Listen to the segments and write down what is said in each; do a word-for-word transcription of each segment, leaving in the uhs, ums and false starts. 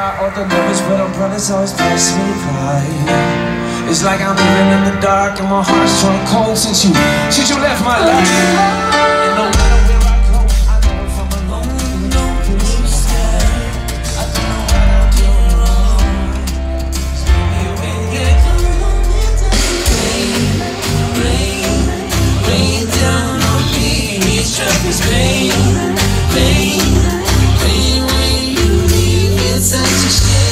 got all the numbers, but umbrellas always pass me by. It's like I'm living in the dark and my heart's turned cold since you, since you left my life. And no matter where I go, I know if I'm alone, you know you stay. I don't know what I'm doing wrong. Maybe when you're gone, it doesn't rain, rain, rain down on me. Each drop is pain, pain, pain. When you leave, it's such a shame.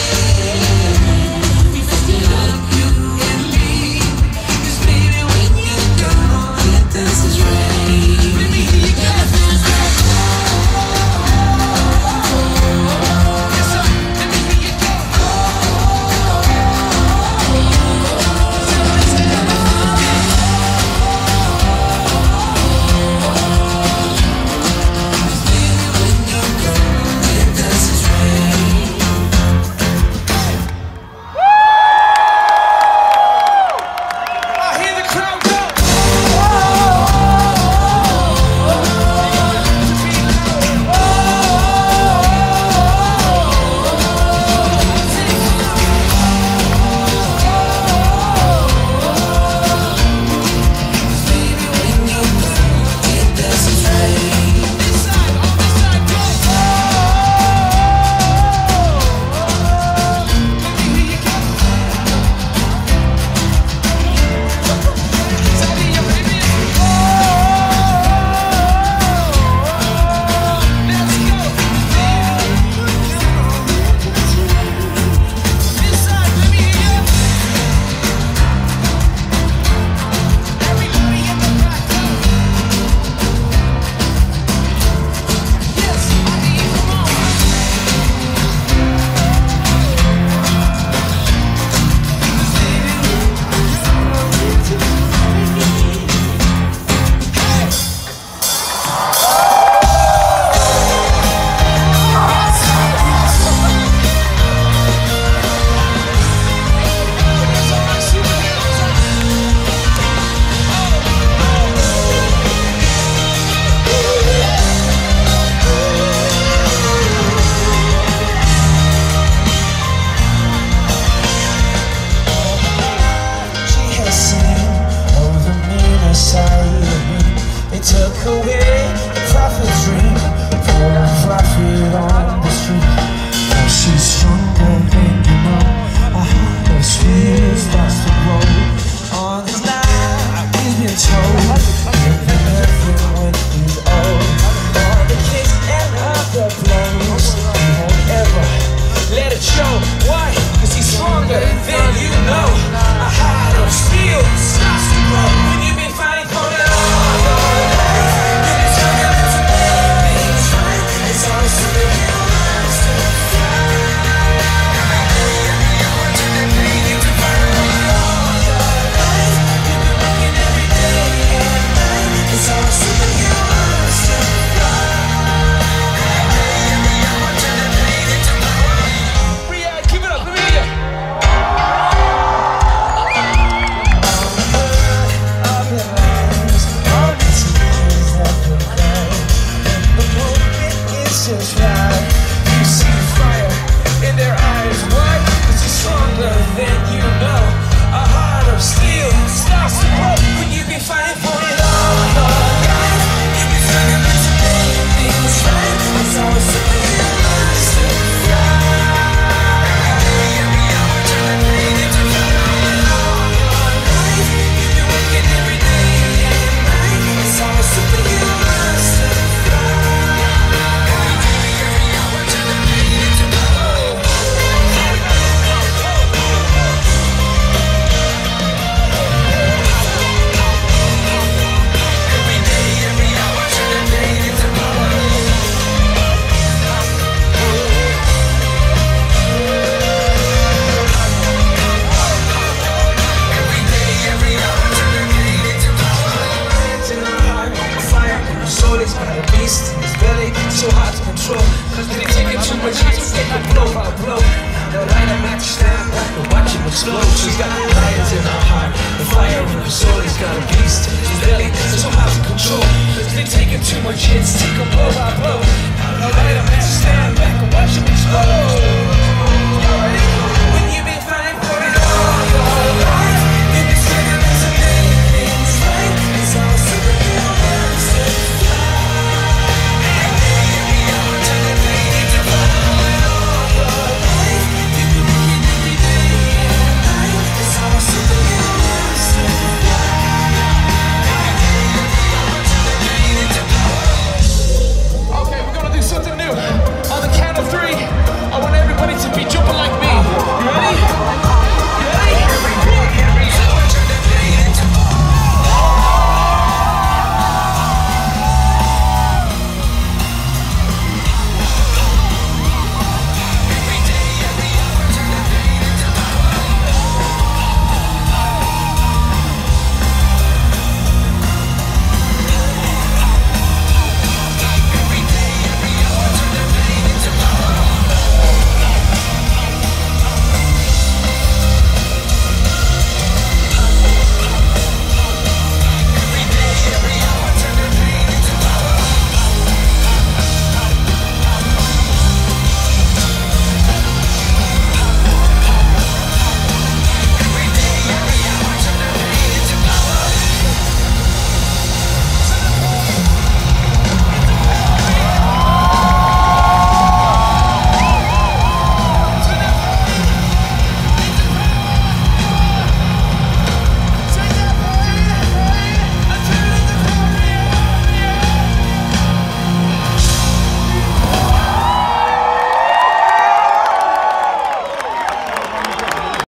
Took away the prophet dream for a profit on the street. Now she's stronger than you know. I heart her spirit starts to grow. On this night we've been told that nothing when he's old. All the kicks and other blows, he won't ever let it show. Why? Cause he's stronger than you know. A heart of steel starts to grow when you've been fighting for it all. So hard to control, cause when they take it too much, you just take a blow by blow. The light a match stand back and watch him explode. She's got lions in her heart, the fire in her soul. He's got a beast in his belly, so hard to control, cause they take it too much hits, take a blow by blow.